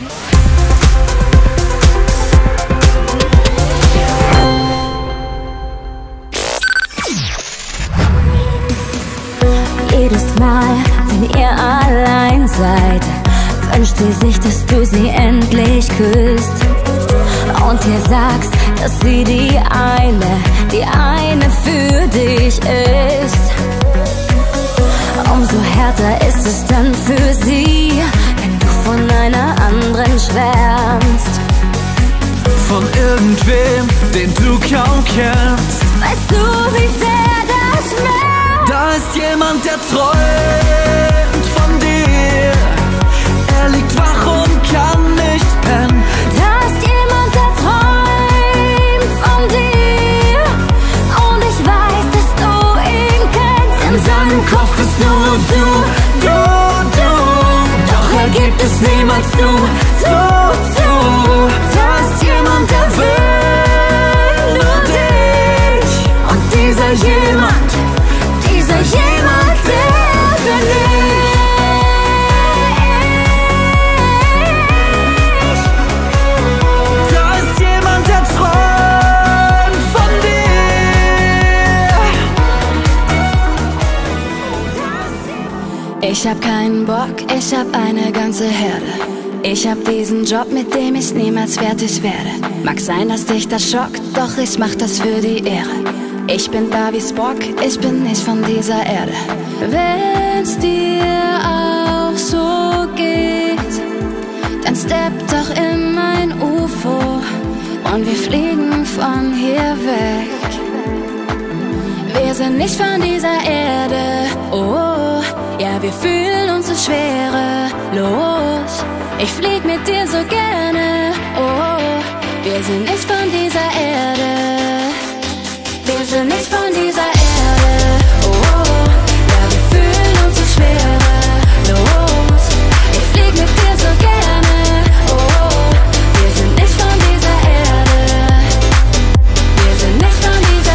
Jedes Mal, wenn ihr allein seid, wünscht sie sich, dass du sie endlich küsst und ihr sagst, dass sie die eine für dich ist. Umso härter ist es dann für sie, wenn du von einer anderen schwärmst. Von irgendwem, den du kaum kennst. Weißt du, wie sehr das schmerzt? Da ist jemand, der träumt von dir. Er liegt wach und kann nicht pennen. Da ist jemand, der träumt von dir. Und ich weiß, dass du ihn kennst. In seinem Kopf ist nur du. Doch er gibt es niemals zu. Da ist jemand, der will nur dich. Und dieser jemand, der bin ich. Da ist jemand, der träumt von dir. Ich hab keinen Bock, ich hab eine ganze Herde. Ich hab diesen Job, mit dem ich niemals fertig werde. Mag sein, dass dich das schockt, doch ich mach das für die Ehre. Ich bin da wie Spock, ich bin nicht von dieser Erde. Wenn's dir auch so geht, dann stepp doch in mein UFO und wir fliegen von hier weg. Wir sind nicht von dieser Erde, oh, ja, wir fühlen uns so schwerelos. Ich flieg mit dir so gerne, oh, wir sind nicht von dieser Erde. Wir sind nicht von dieser Erde, oh, ja, wir fühlen uns so schwerelos. Ich flieg mit dir so gerne, oh, wir sind nicht von dieser Erde. Wir sind nicht von dieser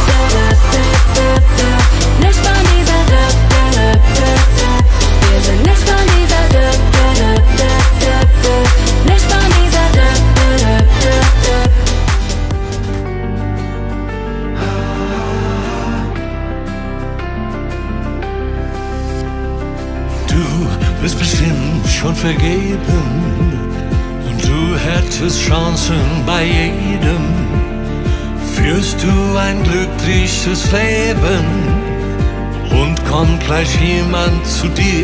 nicht von dieser wir sind nicht von dieser nicht von dieser Du bist bestimmt schon vergeben und du hättest Chancen bei jedem. Führst du ein glückliches Leben und kommt gleich jemand zu dir.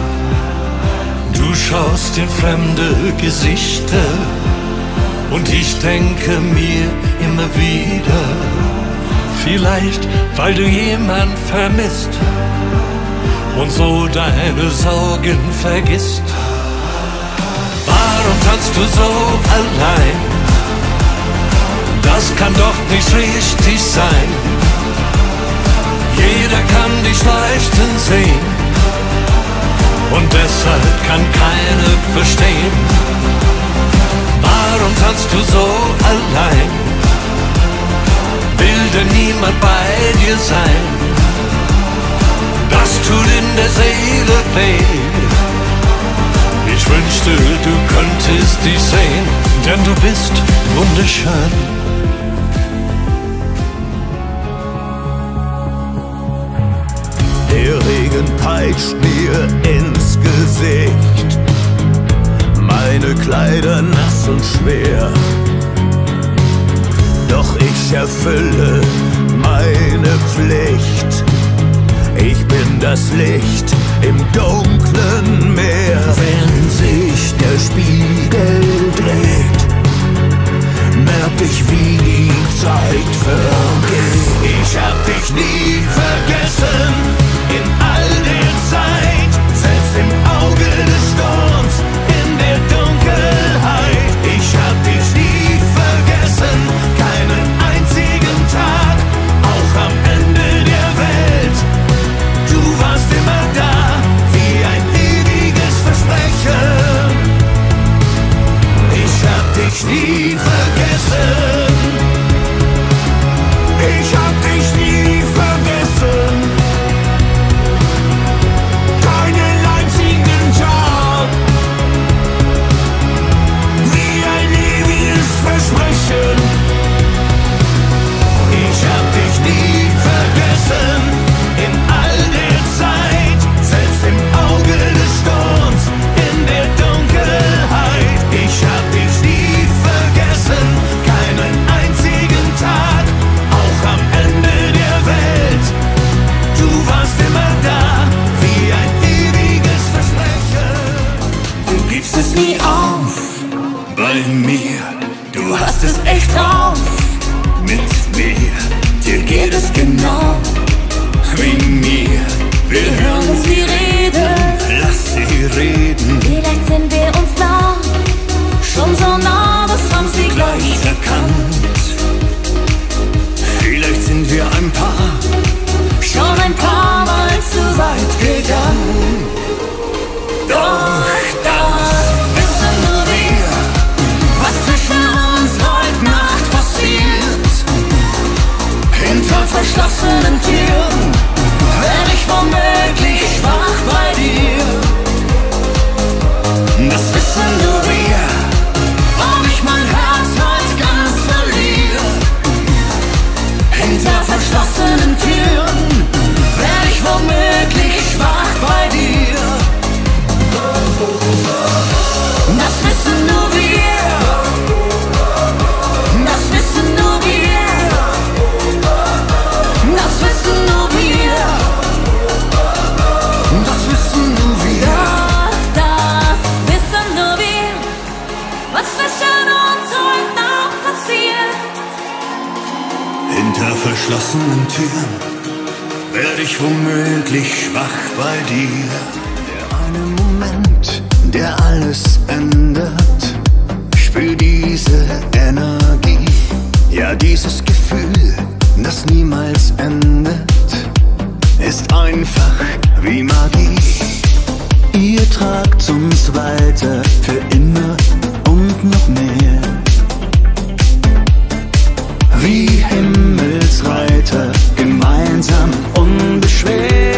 Du schaust in fremde Gesichter und ich denke mir immer wieder, vielleicht weil du jemand vermisst und so deine Sorgen vergisst. Warum tanzt du so allein? Das kann doch nicht richtig sein. Jeder kann dich leuchten sehen und deshalb kann keiner verstehen. Warum tanzt du so allein? Will denn niemand bei dir sein? Das tut in der Seele weh. Ich wünschte, du könntest dich sehen, denn du bist wunderschön. Der Regen peitscht mir ins Gesicht, meine Kleider nass und schwer. Doch ich erfülle meine Pflicht. Ich bin das Licht im dunklen Meer. Wenn sich der Spiegel dreht, merk ich, wie die Zeit vergeht. Ich hab dich nie vergessen, in all der Zeit, selbst im Auge des Sturms, in der Dunkelheit. Ich hab dich nie vergessen, keinen einzigen Tag, auch am Ende der Welt. Du warst immer da, wie ein ewiges Versprechen. Ich hab dich nie vergessen. Ich hab dich nie vergessen. Keinen einzigen Tag. gibst es nie auf. Bei mir, du hast es echt drauf. Mit mir, dir geht es genau wie mir. Wir hören sie reden, lass sie reden. Vielleicht sind wir uns nah, Schon so nah, das haben sie gleich erkannt. Vielleicht sind wir ein Paar, schon ein paar Mal zu weit gegangen. Doch das wissen nur wir, was zwischen uns heute Nacht passiert. Hinter verschlossenen Türen werd ich womöglich schwach bei dir. Das wissen nur wir, ob ich mein Herz heute ganz verliere. Hinter verschlossenen Türen werd ich womöglich schwach bei dir. Das wissen nur wir, das wissen nur wir, das wissen nur wir, das wissen nur wir. das wissen nur wir, was zwischen uns heute Nacht passiert. Hinter verschlossenen Türen werde ich womöglich schwach bei dir. Der eine Moment, der alles ändert, spür diese Energie. Ja, dieses Gefühl, das niemals endet, ist einfach wie Magie. Ihr tragt uns weiter für immer und noch mehr. Wie Himmelsreiter, gemeinsam unbeschwert.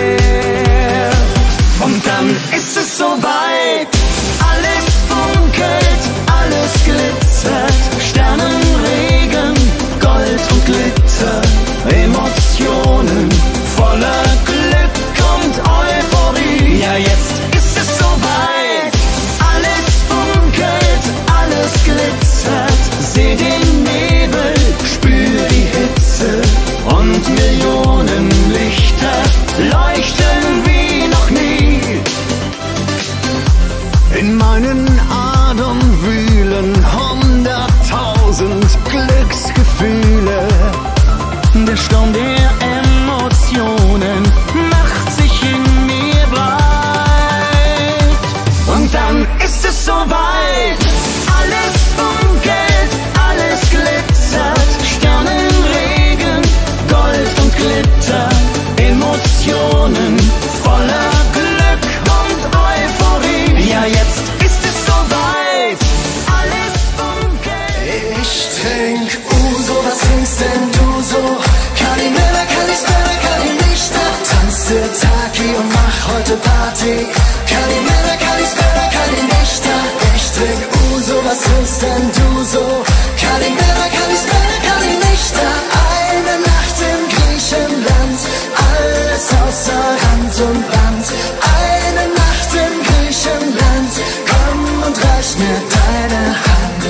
Und dann ist es soweit, alles funkelt, alles glitzert. Sternenregen, Gold und Glitter, Emotionen voller Glück und Euphorie. Ja, jetzt ist es soweit, alles funkelt, alles glitzert. Seh den Nebel, spür die Hitze und Millionen Lichter leuchten wie noch nie. In meinen Adern wühlen 100.000 Glücksgefühle. Der Sturm der Emotionen macht sich in mir breit. Und dann ist es soweit, alles funkelt, alles glitzert. Sternenregen, Gold und Glitter, Emotionen voller Glück und Euphorie. Ja, jetzt ist es soweit, alles funkelt. Ich trink Uso, was trinkst denn du so? Kalimera, Kalispera, Kalinista. Tanze Taki und mach heute Party. Kalimera, Kalispera, Kalinista. Ich trink Uso, was trinkst denn du so? Kalimera, Kalispera, Kalinista. Eine Nacht in Griechenland, alles außer Rand und Band. Eine Nacht in Griechenland, komm und reich mir deine Hand.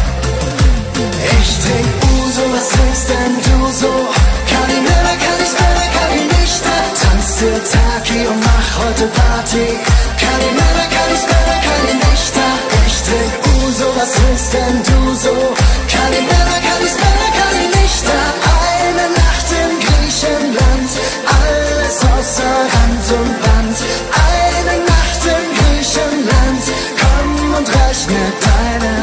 Ich trink Uso, was trinkst denn du so? Kalimera, Kalispera, Kalinista. Tanze Taki und mach heute Party. Kalimera, Kalispera, Kalinista. Ich trink Uso, was trinkst denn du so? Kalimera, Kalispera, Kalinista. Eine Nacht in Griechenland, alles außer Rand und Band. Eine Nacht in Griechenland, komm und reich mir deine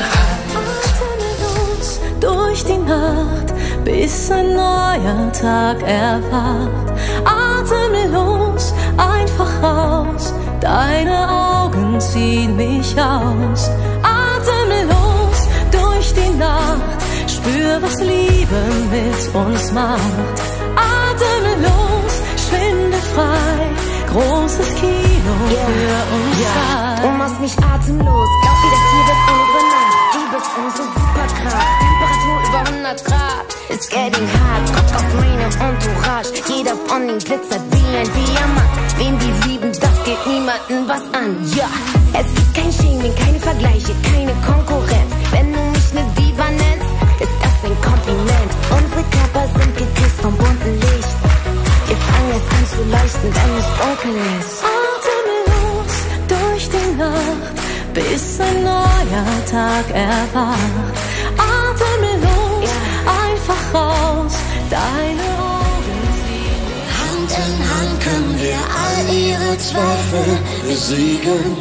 Hand. Atemlos durch die Nacht, bis ein neuer Tag erwacht. Atemlos, einfach raus, deine Augen ziehen mich aus. Atemlos durch die Nacht, spür, was Liebe mit uns macht. Atemlos, schwindelfrei, großes Kino für uns zwei. Du machst mich atemlos, glaub wie das hier wird unsere Nacht. Du bist unsere Superkraft, Temperatur über 100 Grad. It's getting hot, Druck auf meine Entourage. Jeder von ihnen glitzert wie ein Diamant. Wen wir lieben, das geht niemandem was an, ja. Es gibt kein Shaming, keine Vergleiche, keine Konkurrenz. Wenn du mich ne Diva nennst, ist das ein Kompliment. Unsere Körper sind geküsst vom bunten Licht. Wir fangen es an zu leuchten, wenn es dunkel ist. Atemlos durch die Nacht, bis ein neuer Tag erwacht. Atemlos, einfach raus, deine Augen sehen. Hand in Hand können wir all ihre Zweifel besiegen.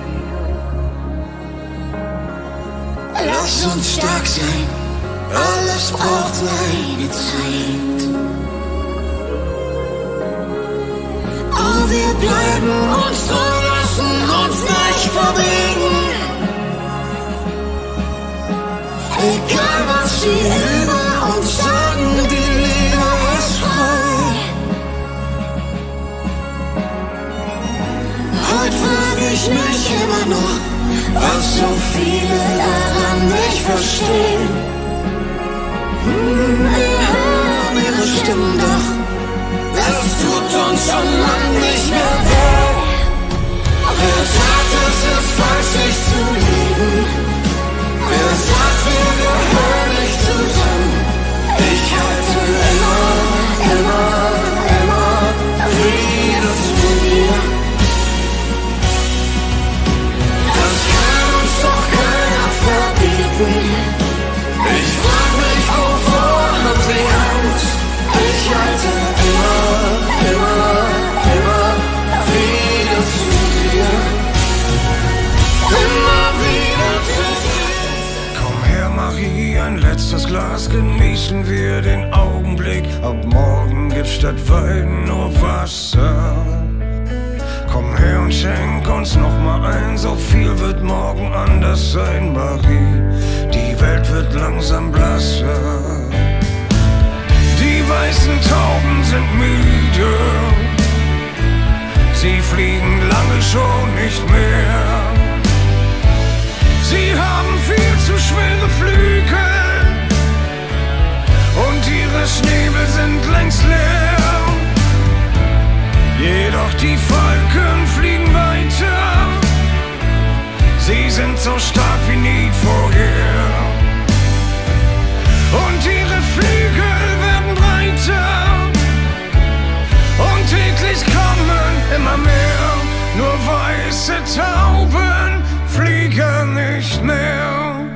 Lass uns stark sein, alles braucht seine Zeit. Oh, wir bleiben uns treu, lassen uns nicht verbiegen. Egal was sie über uns sagen, die Liebe ist frei. Heute frage ich mich immer noch, was so viele daran nicht verstehen. Wir hören ihre Stimmen doch, das tut uns schon lang nicht mehr weh. Wer sagt, es ist falsch, sich zu lieben? Wer sagt, wir gehören nicht zusammen? Ich halte immer wieder zu dir. Das kann uns doch keiner verbieten. Ich frag mich, wovon haben sie Angst? Ich halte immer wieder zu dir. Immer wieder zu dir. Komm her, Marie, ein letztes Glas, genießen wir den Augenblick. Ab morgen gibt's statt Wein nur Wasser. Komm her und schenk uns noch mal ein, so viel wird morgen anders sein, Marie. Die Welt wird langsam blasser. Die weißen Tauben sind müde, sie fliegen lange schon nicht mehr. Sie haben viel zu schwere Flügel und ihre Schnäbel sind längst leer. Jedoch die Falken fliegen weiter, sie sind so stark wie nie vorher. Und ihre Flügel werden breiter und täglich kommen immer mehr. Nur weiße Tauben fliegen nicht mehr.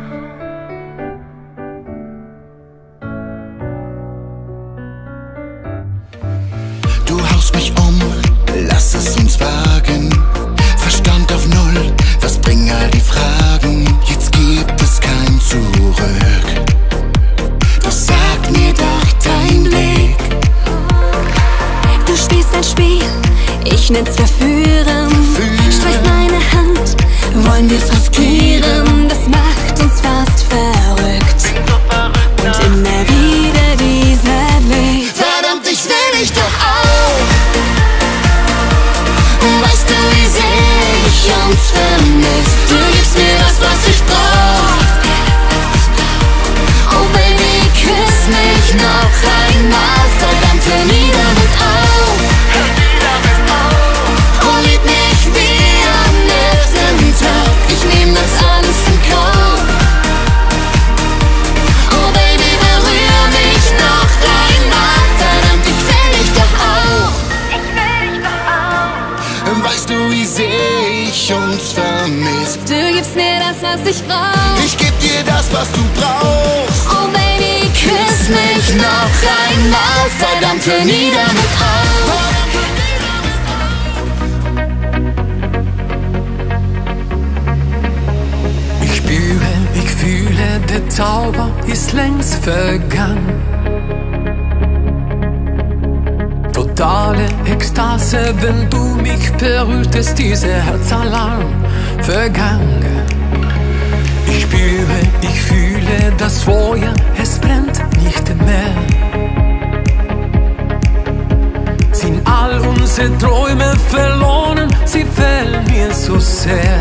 Du haust mich um, lass es uns wagen. Verstand auf Null, was bringen all die Fragen? Jetzt gibt es kein Zurück. Doch sag mir doch dein Weg. Du spielst ein Spiel, ich nenn's Verführen. Streichst meine Hand, wollen wir's riskieren. Das macht uns fast verrückt. Und immer wieder dieser Blick. Verdammt, ich will dich doch auch. Weißt du, wie sehr ich uns vermisst? Du gibst mir das, was ich brauch. Oh Baby, küss mich noch einmal. Verdammt, hör nie damit auf. Oh, lieb mich wie am nächsten Tag. Ich nehm das alles in Kauf. Oh Baby, berühr mich noch einmal. Verdammt, ich will dich doch auch. Weißt du, wie sehr ich uns vermisst? Du gibst mir das, was ich brauch. Ich geb dir das, was du brauchst. Oh Baby, küss mich noch einmal. Verdammt, hör nie damit auf. Ich fühle, der Zauber ist längst vergangen. Totale Ekstase, wenn du mich berührtest, dieser Herzalarm vergangen. Ich spüre, ich fühle das Feuer, es brennt nicht mehr. Sind all unsere Träume verloren, sie fehlen mir so sehr.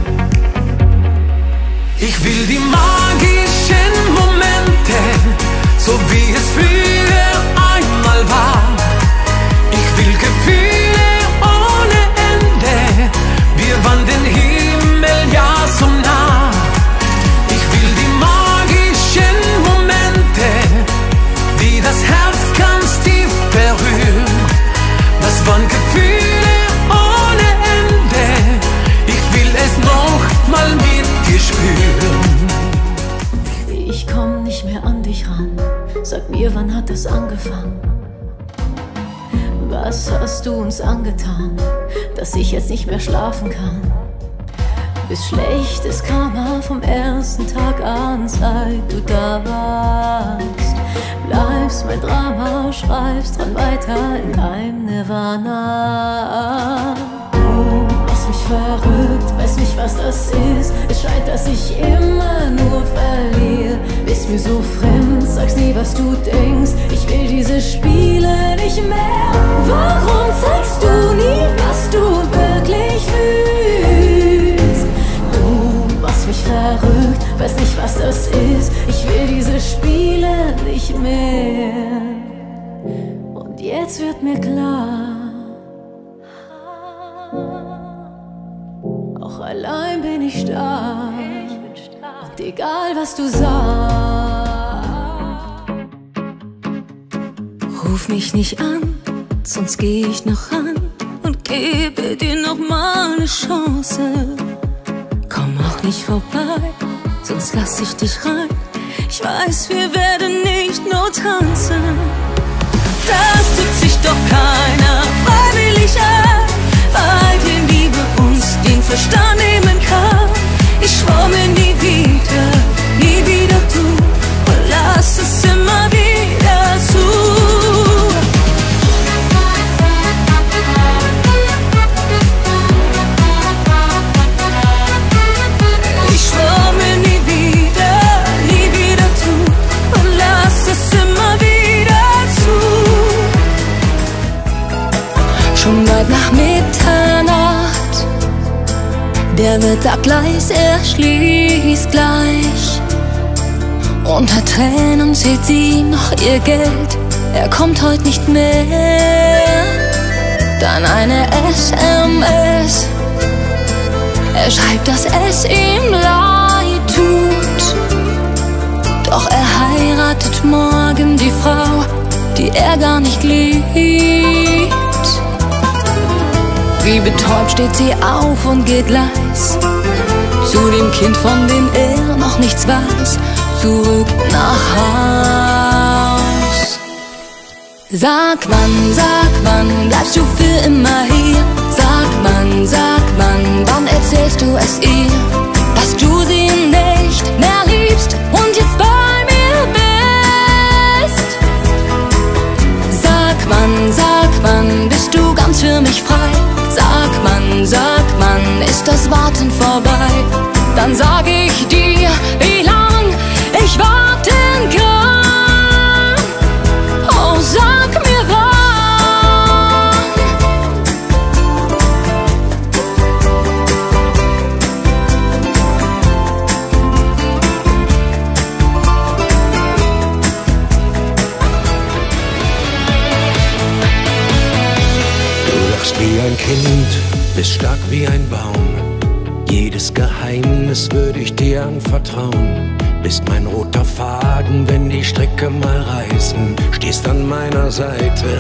Ich will die magischen Momente, so wie es früher einmal war. Ich will Gefühle ohne Ende, wir waren den Himmel ja so nah. Ich will die magischen Momente, die das Herz ganz tief berühren. Das waren Gefühle ohne Ende, ich will es noch mal mit dir. dich spüren. Ich komm nicht mehr an dich ran. Sag mir, wann hat es angefangen? Was hast du uns angetan, dass ich jetzt nicht mehr schlafen kann? Bist schlechtes Karma vom ersten Tag an, seit du da warst. Bleibst mein Drama, schreibst dran weiter in deinem Nirvana. Du machst mich verrückt, weiß nicht, was das ist. Es scheint, dass ich immer nur verliere. Bist mir so fremd, sagst nie, was du denkst. Ich will diese Spiele nicht mehr. Warum zeigst du nie, was du wirklich fühlst? Du machst mich verrückt, weiß nicht, was das ist. Ich will diese Spiele nicht mehr. Und jetzt wird mir klar, auch allein bin ich stark. Und egal, was du sagst, ruf mich nicht an, sonst geh ich noch ran und gebe dir noch mal eine Chance. Komm auch nicht vorbei, sonst lass ich dich rein. Ich weiß, wir werden nicht nur tanzen. Das tut sich doch keiner freiwillig an, weil die Liebe uns den Verstand nehmen kann. Ich schwör mir nie wieder du, und lass es immer wieder zu. Ich schwör mir nie wieder du, und lass es immer wieder zu. Schon weit nach Mitternacht, der Mittaggleis erschließt gleich. Unter Tränen zählt sie noch ihr Geld, er kommt heute nicht mehr. Dann eine SMS, er schreibt, dass es ihm leid tut. Doch er heiratet morgen die Frau, die er gar nicht liebt. Wie betäubt steht sie auf und geht leis zu dem Kind, von dem er noch nichts weiß, zurück nach Haus. Sag wann bleibst du für immer hier? Sag wann erzählst du es ihr, dass du sie nicht mehr liebst und jetzt bei mir bist? Sag wann bist du ganz für mich frei? Sag wann ist das Warten vorbei? Dann sag ich dir, wie lang ich warten kann. Oh, sag mir wann. Du lachst wie ein Kind, bist stark wie ein Baum. Jedes Geheimnis würde ich dir anvertrauen. Bist mein roter Faden, wenn die Stricke mal reißen. Stehst an meiner Seite.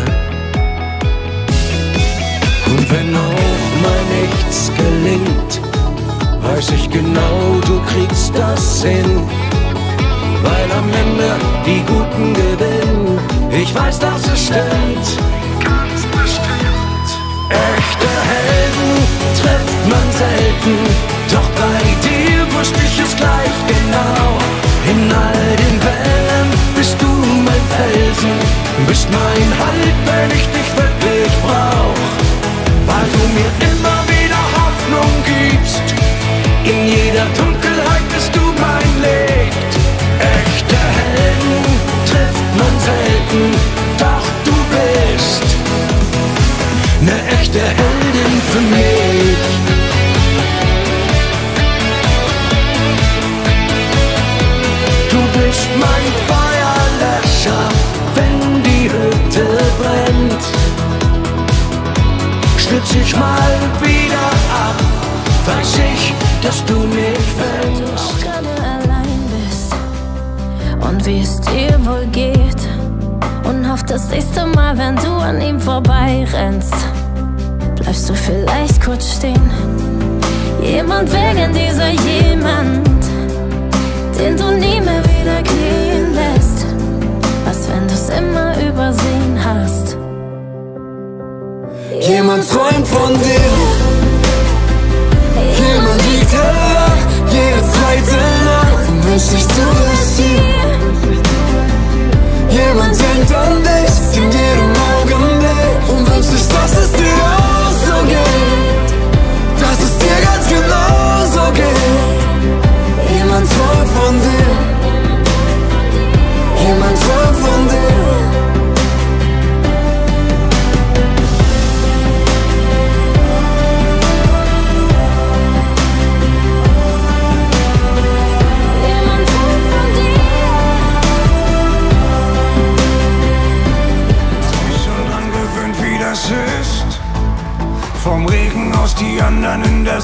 Und wenn auch mal nichts gelingt, weiß ich genau, du kriegst das hin. Weil am Ende die Guten gewinnen. Ich weiß, dass es stimmt. Ganz bestimmt. Echte Helden trifft man selten, doch bei dir wusste ich es gleich genau. In all den Wellen bist du mein Felsen, bist mein Halt, wenn ich dich wirklich brauch. Weil du mir immer wieder Hoffnung gibst, in jeder Dunkelheit bist du mein Licht. Echte Helden trifft man selten, doch du bist ne echte Heldin für mich. Du bist mein Feuerlöscher, wenn die Hütte brennt. Stütz ich mal wieder ab, weiß ich, dass du mich fängst. Du auch gerade allein bist und wie es dir wohl geht, und hoff das nächste Mal, wenn du an ihm vorbeirennst, bleibst du vielleicht kurz stehen. Jemand wegen dieser jemand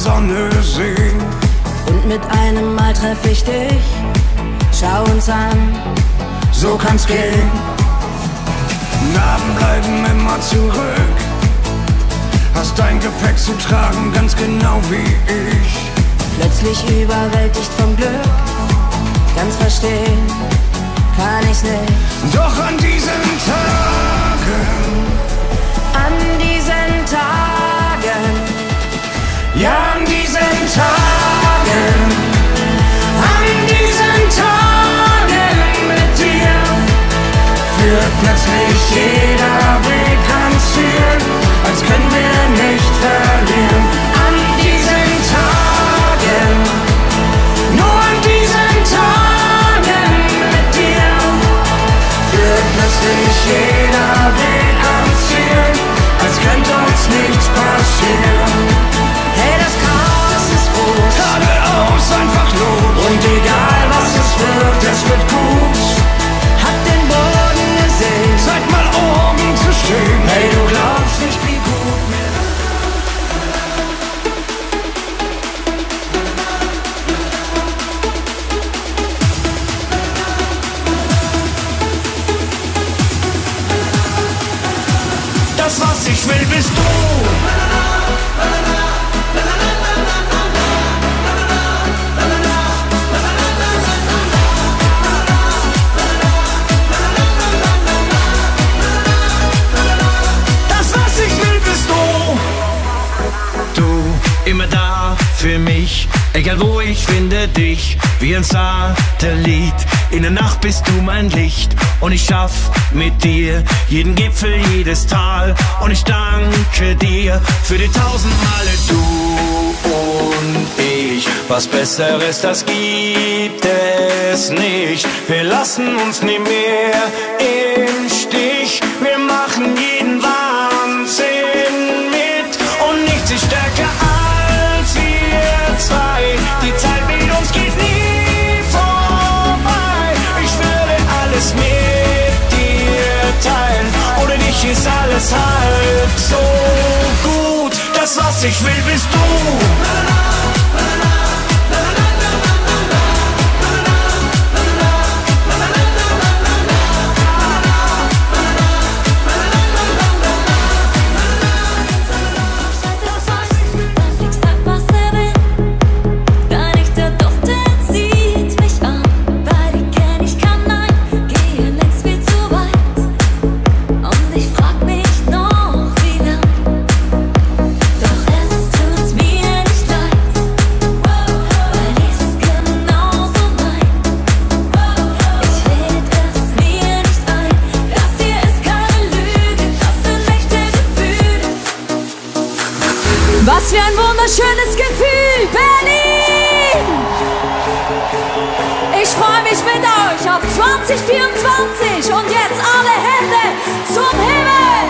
Sonne sehen. Und mit einem Mal treff ich dich, schau uns an, So kann's gehen. Narben bleiben immer zurück. Hast dein Gepäck zu tragen, ganz genau wie ich. plötzlich überwältigt vom Glück, ganz verstehen kann ich's nicht. Doch an diesen Tagen, ja an diesen Tagen mit dir führt plötzlich jeder Weg ans Ziel, als können wir nicht verlieren. An diesen Tagen, nur an diesen Tagen mit dir führt plötzlich jeder Weg ans Ziel, als könnte uns nichts passieren. Hey, das Chaos ist groß, Geradeaus einfach los. und egal was es wird gut. Hat den Boden gesehen, Zeit mal oben zu stehen. hey, du glaubst nicht, wie gut mir Das, was ich will, bist du. Das, was ich will, bist du. Du, immer da für mich, egal wo ich finde dich, wie ein Satellit. In der Nacht bist du mein Licht und ich schaff mit dir jeden Gipfel, jedes Tal. Und ich danke dir für die 1000 Male du und ich. Was Besseres, das gibt es nicht. Wir lassen uns nie mehr im Stich. Wir machen jeden Wahnsinn mit und nichts ist stärker als wir zwei. Die Zeit mit uns geht nie vorbei. Ich würde alles mit dir teilen. Ohne dich ist alles halb so gut. Das, was ich will, bist du. Was für ein wunderschönes Gefühl, Berlin! Ich freue mich mit euch auf 2024 und jetzt alle Hände zum Himmel!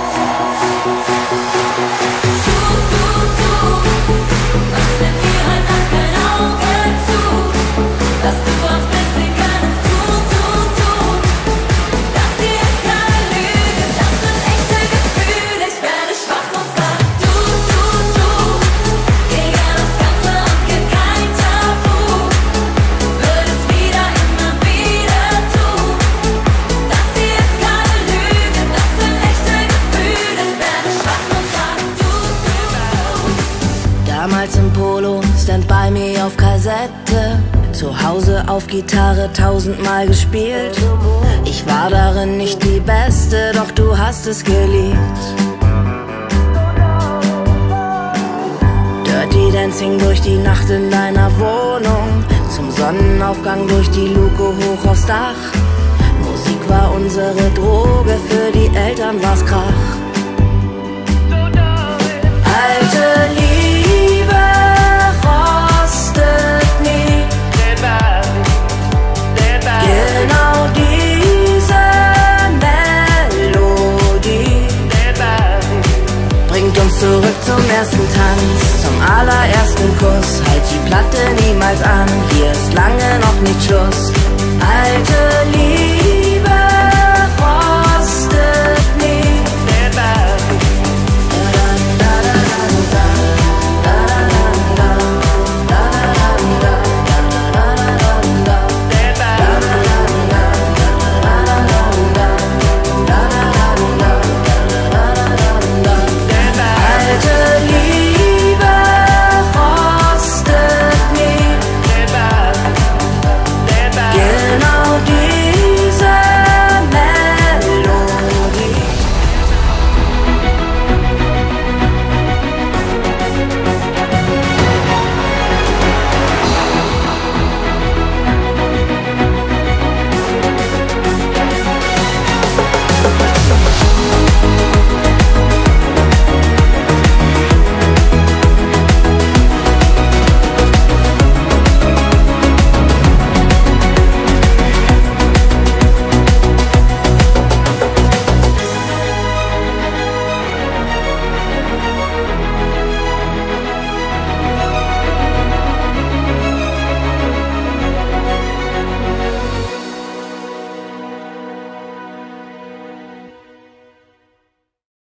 Öffne mir halt kein Auge zu, dass du auf Beste kannst tun. Das hier ist keine Lüge, das sind echte Gefühle. Ich werde schwach und sag gegen das Ganze und gibt kein Tabu. Würde es wieder, immer wieder tun. Das hier ist keine Lüge, das sind echte Gefühle. Ich werde schwach und sag damals im Polo, Stand by Me auf Kassette, zu Hause auf Gitarre 1000-mal gespielt. Ich war darin nicht die Beste, doch du hast es geliebt. Dirty Dancing durch die Nacht in deiner Wohnung, zum Sonnenaufgang durch die Luke hoch aufs Dach. Musik war unsere Droge, für die Eltern war's Krach. Alte Liebe rostet nie. Genau diese Melodie bringt uns zurück zum ersten Tanz, zum allerersten Kuss. Halt die Platte niemals an, hier ist lange noch nicht Schluss. Alte Liebe